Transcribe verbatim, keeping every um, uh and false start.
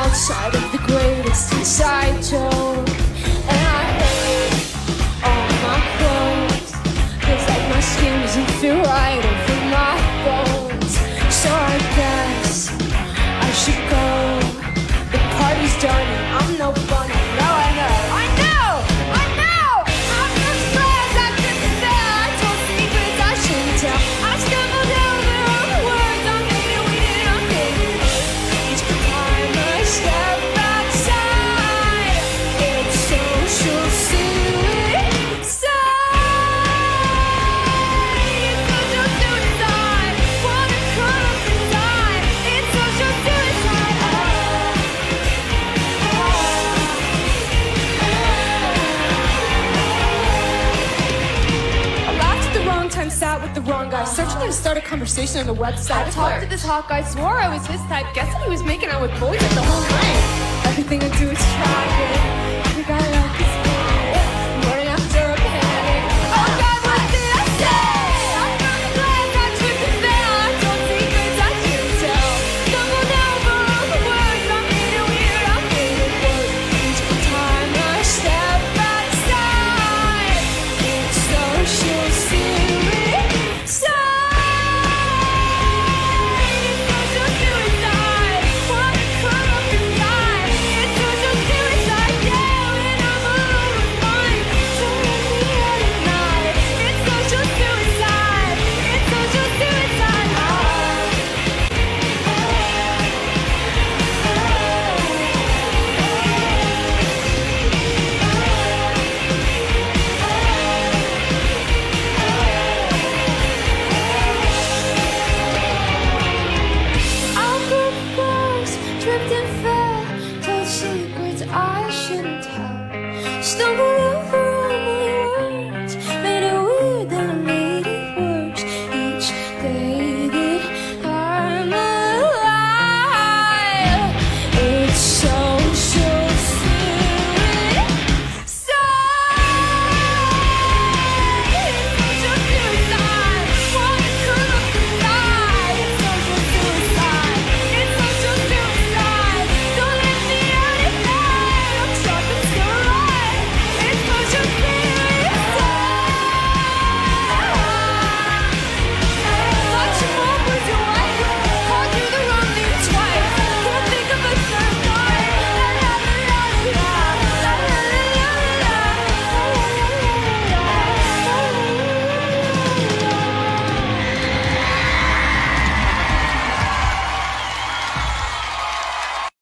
outside of the greatest inside joke. And I hate all my clothes, feels like my skin doesn't feel right over my bones. So I guess I should go. The party's done and I'm no fun. I know, I know, I know, I know. I'm just glad I couldn't tell. I told secrets I shouldn't tell. I stumbled over all the words I made and we did okay. Each time I step outside, it's social suicide. It's social suicide. Wanna cut up and die. It's social suicide. I laughed at the wrong time, sat with the wrong guy, searching to start a conversation on the website. I talked to this hot guy, swore I was his type, guessing he was making out with boys at the whole night. Everything I do is try it.